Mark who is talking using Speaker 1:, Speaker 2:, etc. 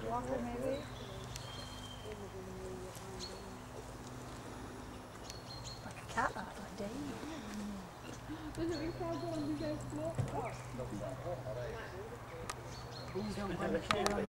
Speaker 1: Walker maybe? Like a cat that, like Dave.
Speaker 2: There's a big frog on you guys.
Speaker 1: Please don't put a chair on.